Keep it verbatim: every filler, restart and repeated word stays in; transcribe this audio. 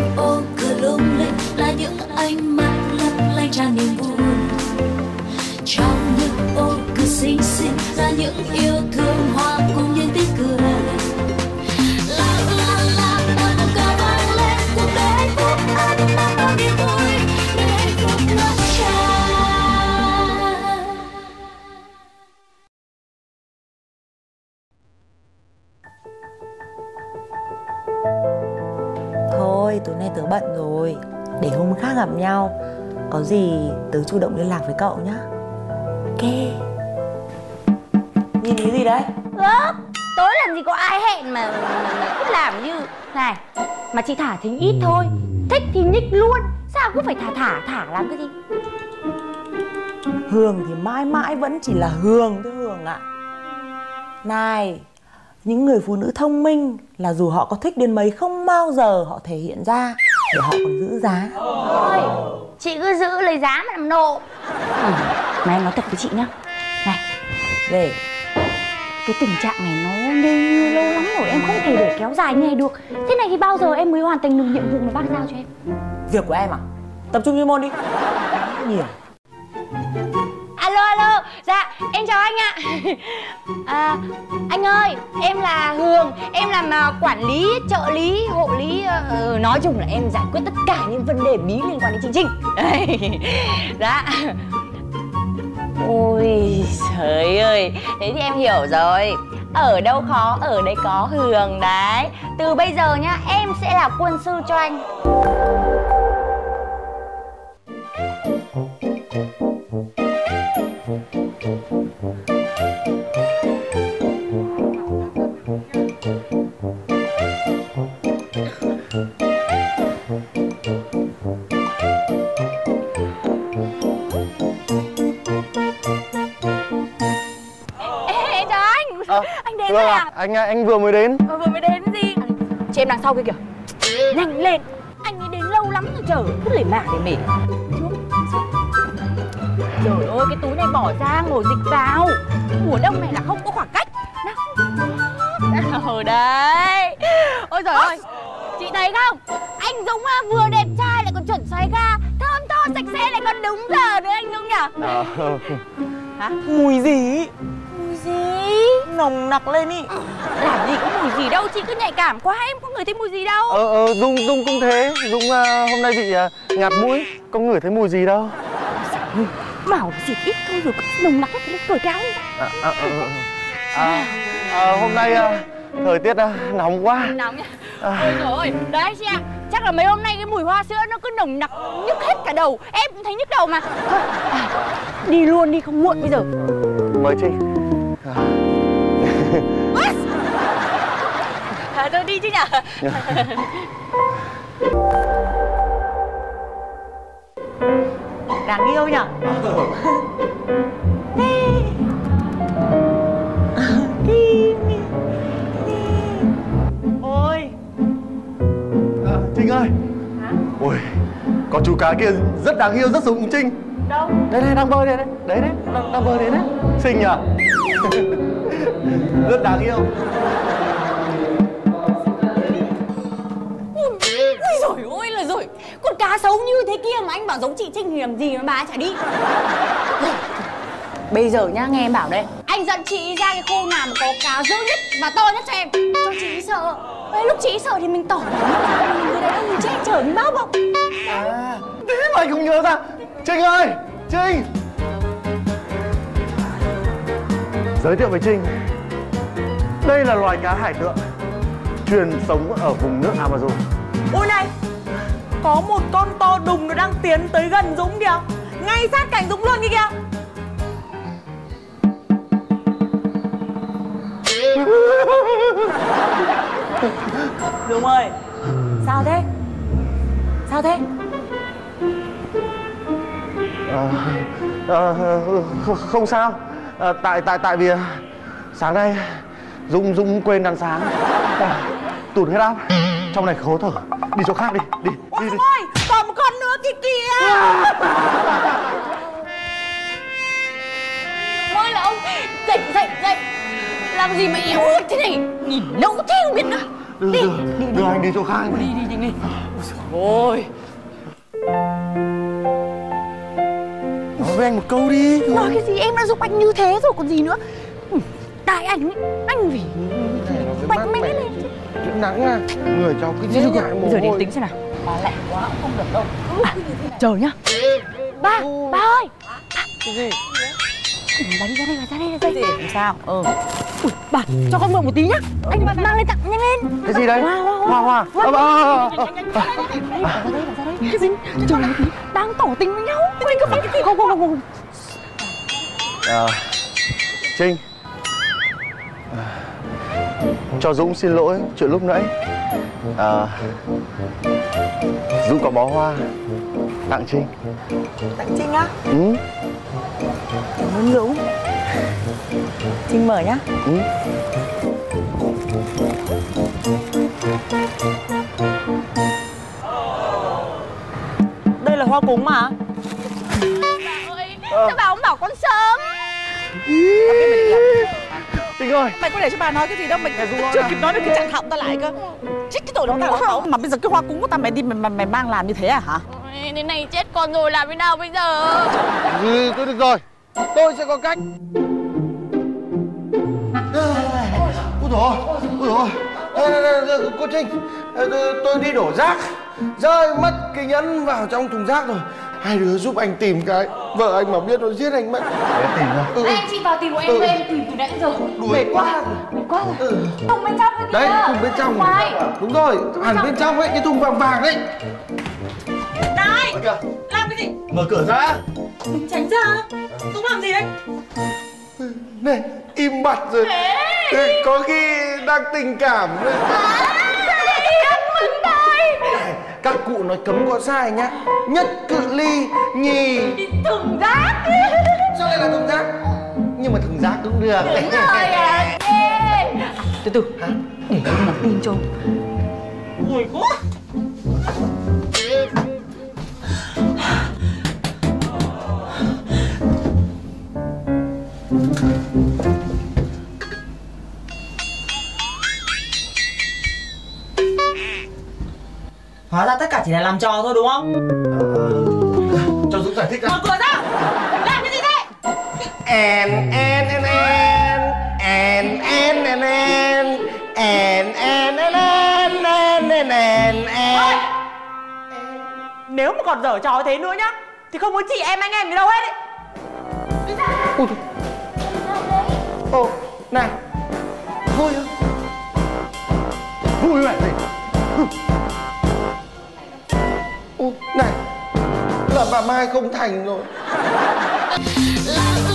ô cửa lung linh là những ánh mắt lấp lánh tràn niềm vui. Trong những ô cửa xinh xinh là những yêu thương hoa cùng những tiếng cười. La la la ta cùng ca vang lên cuộc đời hạnh phúc ấm mang bao niềm vui để hạnh phúc ngập tràn. Thôi tối nay tớ bận rồi, để hôm khác gặp nhau. Có gì tớ chủ động liên lạc với cậu nhá. Ok. Nhìn cái gì đấy? Ơ, tối làm gì có ai hẹn mà, mà, mà cứ làm như này. Mà chị thả thính ít thôi, thích thì nhích luôn. Sao cứ phải thả thả thả làm cái gì? Hường thì mãi mãi vẫn chỉ là Hường thôi Hường ạ. Này, những người phụ nữ thông minh là dù họ có thích đến mấy không bao giờ họ thể hiện ra, để họ còn giữ giá. Thôi, chị cứ giữ lấy giá mà làm nộ. Ừ, mà em nói thật với chị nhá. Này, Về. cái tình trạng này nó như lâu lắm rồi, em không thể để kéo dài như này được. Thế này thì bao giờ em mới hoàn thành được nhiệm vụ mà bác giao cho em? Việc của em à? Tập trung chuyên môn đi. Nhiều. Alo, alo, dạ, em chào anh ạ. À, anh ơi, em là Hường, em làm uh, quản lý, trợ lý, hộ lý, uh, nói chung là em giải quyết tất cả những vấn đề bí liên quan đến chương trình. Dạ. Ôi trời ơi, thế thì em hiểu rồi. Ở đâu khó, ở đây có Hường đấy. Từ bây giờ nhá, em sẽ là quân sư cho anh. Anh đến rồi à? Anh anh vừa mới đến. Ờ, vừa mới đến gì? Chị em đằng sau kia kìa. Nhanh lên. Anh ấy đến lâu lắm rồi chờ. Cứ lề mả để mể. Trời ơi, cái túi này bỏ ra, ngồi dịch vào. Mùa đông này là không có khoảng cách. Nào. Ờ đấy. Ôi trời ơi, chị thấy không? Anh Dũng vừa đẹp trai lại còn chuẩn xoáy ga, thơm tho sạch sẽ lại còn đúng giờ nữa anh Dũng nhỉ? À. Hả? Mùi gì? Mùi gì? Nồng nặc lên ý. Làm gì có mùi gì đâu, chị cứ nhạy cảm quá, em có ngửi thấy mùi gì đâu. Ờ ờ Dung Dung cũng thế. Dung uh, hôm nay bị uh, ngạt mũi, có ngửi thấy mùi gì đâu. Màu xịt ít thôi rồi nồng nặc hết lên cởi cáo. À, à, à, à, à, hôm nay uh, thời tiết uh, nóng quá. Nóng nhá. À. Ôi trời ơi, đấy chị ạ. Chắc là mấy hôm nay cái mùi hoa sữa nó cứ nồng nặc nhức hết cả đầu. Em cũng thấy nhức đầu mà. Thôi, à, đi luôn đi không muộn bây giờ. Mời chị. À. À, tôi đi chứ nhỉ. Đáng yêu nhỉ? Ôi. À, Trinh ơi. Hả? Ôi, có chú cá kia rất đáng yêu, rất giống cùng Trinh. Đâu? Đây đây, đang bơi đây đấy. Đấy đấy, đang, đang bơi đấy đấy. Xinh nhỉ? Rất đáng yêu. Ôi dồi ôi là rồi. Con cá xấu như thế kia mà anh bảo giống chị Trinh thì làm gì mà bà chả đi. Bây giờ nhá, nghe em bảo đây. Anh dẫn chị ra cái khu nào mà có cá dữ nhất và to nhất cho em, cho chị sợ. Đấy, lúc chị sợ thì mình tỏ người đàn ông mình che chở mình bao bọc. À, thế mà anh không nhớ ra. Trinh ơi, Trinh. Giới thiệu với Trinh, đây là loài cá hải tượng chuyên sống ở vùng nước Amazon. Ôi này, có một con to đùng nó đang tiến tới gần Dũng kìa. Ngay sát cạnh Dũng luôn kìa. Dũng ơi, sao thế? Sao thế? À, à, không, không sao. À, tại tại tại vì sáng nay Dung Dung quên đằng sáng, à, tụt huyết áp, trong này khó thở, đi chỗ khác đi, đi. Ôi đi, đi. ôi, còn một con nữa kìa kìa. Ôi là ông, dậy dậy dậy, làm gì mà yếu ớt thế này, nhìn nấu thế không biết nữa. Đưa, Đi, đưa, đi, đưa đi. anh đi chỗ khác. Đi đi đi đi. Ôi, Nói với anh một câu đi. nói cái gì, em đã giúp anh như thế rồi còn gì nữa. Ừ, tại anh ấy, anh vì mạnh mẽ lên. Chuyện nắng à, người cháu cứ dễ dãi mồ Bây giờ đến hôi. tính xem nào. Bà lạnh quá cũng không được đâu. À, chờ nhá. Ba, ba ơi. Cái gì? Ừ, bà đi ra đây, bà ra đây, ra đây. Làm sao? Ừ. Ui, bà, cho con mượn một tí nhá. Anh mang lên tặng nhanh lên. Cái gì đấy? Hoa, hoa, Hoa, hoa. Ờ, ờ, ờ, ờ. Bà ra đây, bà ra đây. Cái gì? Chờ một tí, đang tỏ tình với nhau. Anh cứ phải cái gì? Không, không, không, không. À, Trinh, à, cho Dũng xin lỗi chuyện lúc nãy. À, Dũng có bó hoa tặng Trinh. Tặng Trinh á? Ừ. Cảm ơn Dũng. Trinh mở nhá. Ừ. Đây là hoa cúng mà. Ơi, sao bà không bảo con sớm? Trinh ơi, Mày có để cho bà nói cái gì đâu, mày Mẹ Dung chưa à. kịp nói được cái chặn họng ta lại cơ. Chết cái tội đó tao bảo. Mà bây giờ cái hoa cúng của tao mày đi mày, mày, mày mang làm như thế à hả? Ôi, thế này chết con rồi, làm thế nào bây giờ? ừ, tôi được rồi. Tôi sẽ có cách. Ôi dồi ôi, ôi dồi ôi. Ê, ê, ê, ê, cô Trinh, ê, tôi, tôi đi đổ rác, rơi mất cái nhẫn vào trong thùng rác rồi. Hai đứa giúp anh tìm cái. Vợ anh mà biết nó giết anh mất. Để tìm ra. Ừ. Anh chị vào tìm của em, Ừ. em tìm từ nãy giờ. Đuổi quá. Mệt quá rồi. Ừ. Thùng bên trong cái kìa. Đấy, thùng bên trong. Ngoài. Đúng rồi, hẳn bên trong ấy, cái thùng vàng vàng đấy. Này, Kìa, làm cái gì? mở cửa ra. Đừng tránh ra. Dũng làm gì đấy? Này, im bặt rồi. Ê, có khi đang tình cảm. Các cụ nói cấm có sai nhá. Nhất cự ly, nhì Thùng rác. sao lại là thùng rác? Nhưng mà thùng rác cũng được. Đúng rồi à. Yeah. Từ từ, để tôi nhắn tin cho. Ôi quá. Hóa ra tất cả chỉ là làm trò thôi đúng không? Cho Dũng giải thích ra. Mở cửa ra. Làm cái gì thế? En en en en en en en en en en en en en en en. Nếu mà còn dở trò thế nữa nhá thì không có chị em anh em gì đâu hết ấy. Ôi trời. Ồ, này. Vui không? Vui vậy gì? Ô, này. Là bà Mai không thành rồi. La la